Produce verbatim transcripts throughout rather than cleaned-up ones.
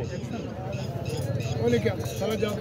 Olha aqui, sala de aula.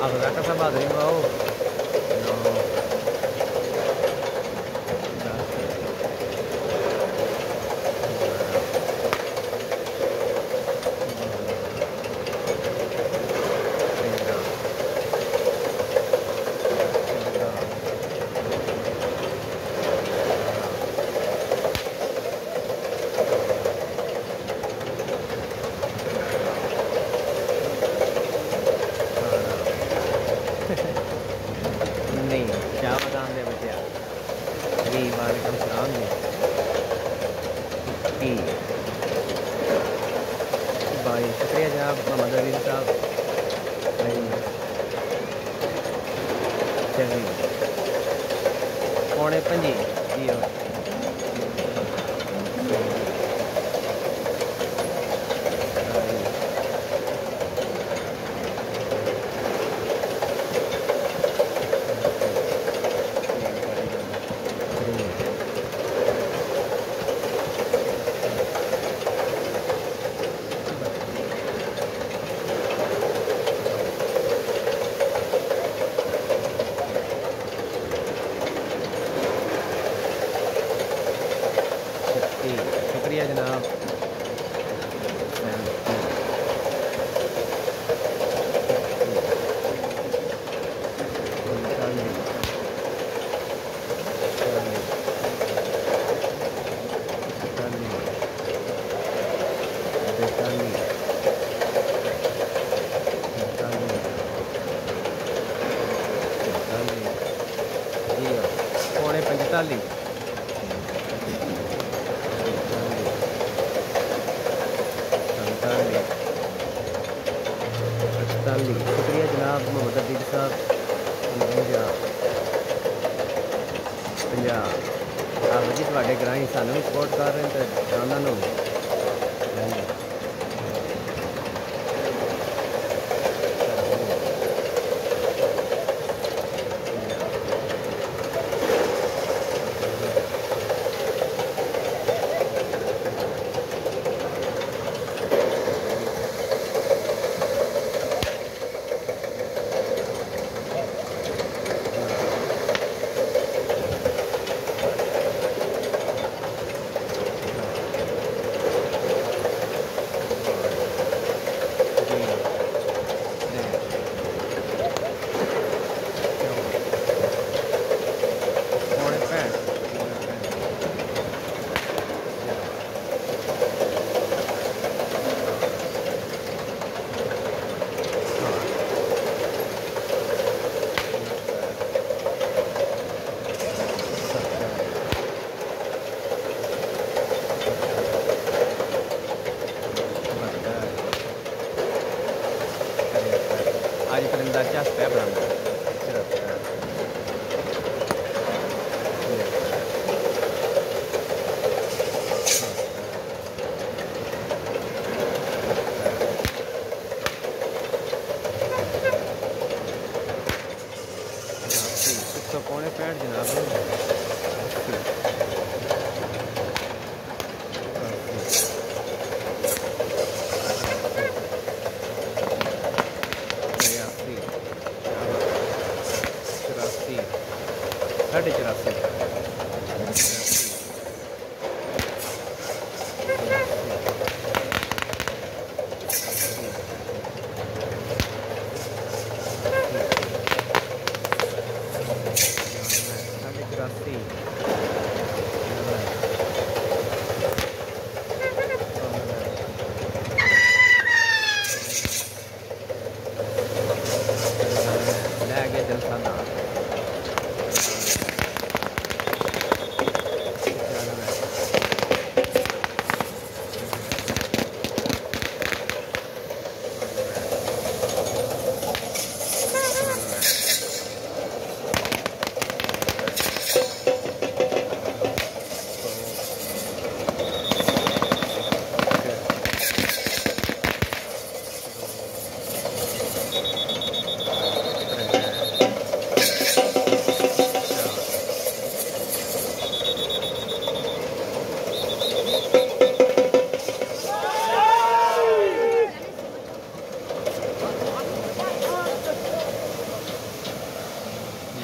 हाफिज़ doctor साहब हाज़री में आओ। नौ दस नहीं क्या बताऊँ दे बच्चा जी वालेकुम सलाम जी जी भाई शुक्रिया जनाब मोहम्मद अजीज साहब। चलिए पौने पंजी जी हो शुक्रिया जनाब। पौने पंजताली अड़ताली शुक्रिया जनाब मोहम्मद अजीज साहब। पंजाब आप जी थोड़े ग्रां सानू भी सपोर्ट कर रहे हैं तो उन्होंने आज परिंदा क्या है बना एक सौ पौने पैंठ जनाब साढ़े चौरासी साढ़े चौरासी ले गए जलसा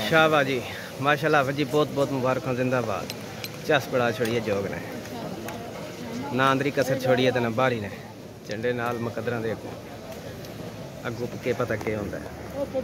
शाहबाज जी माशाल्लाह जी बहुत बहुत मुबारक जिंदाबाद। चस बड़ा छोड़िए जोग ने ना अंदरी कसर छोड़िए तो ना बाहरी ने झंडे नाल मुकदरा दे अगू के पता के होंदा है।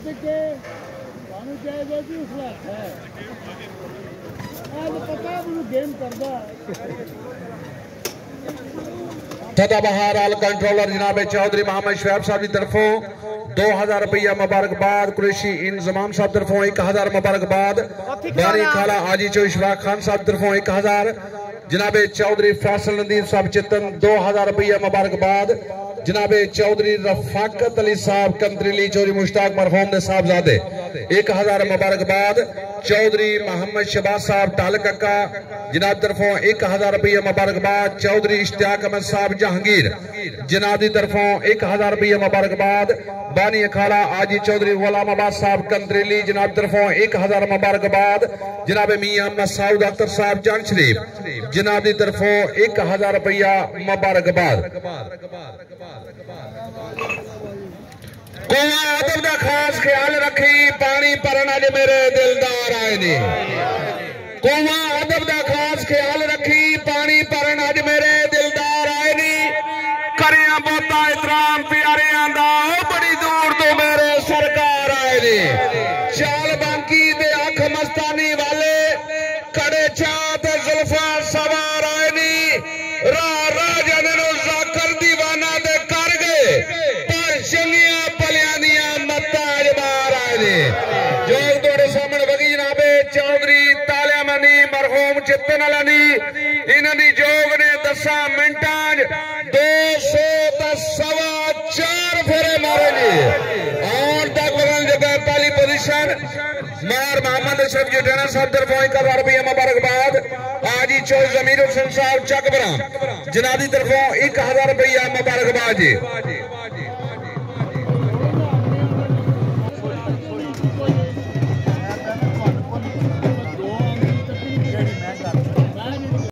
सदाबहार आल कंट्रोलर जनाब चौधरी मोहम्मद शुएब साहब की तरफों दो हजार रुपया मुबारकबाद। कुरैशी इंजमाम साहब तरफों एक हजार मुबारकबाद। बारी खाला आजी चो इशफाक खान साहब तरफों एक हजार। जनाबे चौधरी फैसल नदीम साहब चितन दो हजार रुपया मुबारकबाद। जनाबे चौधरी रफाकत अली साहब कंत्रीली चौधरी मुश्ताक मरहूम ने साहबजादे एक हजार मुबारकबाद। चौधरी मोहम्मद शबाज साहब टालकक्का जनाब तरफों एक हजार रुपया मुबारकबाद। चौधरी इश्तियाक अहमद साहब जहांगीर जनाब की तरफों एक हजार रुपया मुबारकबाद। बानी अखाड़ा आजी चौधरी गुलाम अब्बास साहब कंत्रीली जनाब तरफों एक हजार मुबारकबाद। जनाब मियां अहमद साउद अख्तर साहब जान शरीफ जनाब की तरफों एक हजार रुपया मुबारकबाद। कोवा अदब का खास ख्याल रखी पानी भरन अज मेरे दिलदार आए ने। कोवा अदब का खास ख्याल रखी पानी भरन अज मेरे दिलदार आए ने। करिया बहुता एहतराम प्यारियां दा बड़ी दूर तो मेरे सरकार आए ने। चाल बांकी दे अख मस्तानी वाले कड़े चात जुल्फा सवार आए ने। राह राह जनू जाकर दीवाना दे कर गए पर चंगिया पलियां दिया मत्ता अजमार आए ने। जोग तोड़े सामने वगी जनाबे चौधरी तालिया मनी मरहूम चित्तन अलानी इन्हां दी जोग ने दसा मिनटां दो सौ दस सवा चार फेरे मारे ने। और तक जगह पहली पोजीशन मार मोहम्मद अशरफ जटाना साहब तरफों एक हजार रुपया मुबारकबाद। आजी चौधरी जमीर हुसैन साहब चकबरा जनाबी तरफों एक हजार रुपया मुबारकबाद जी।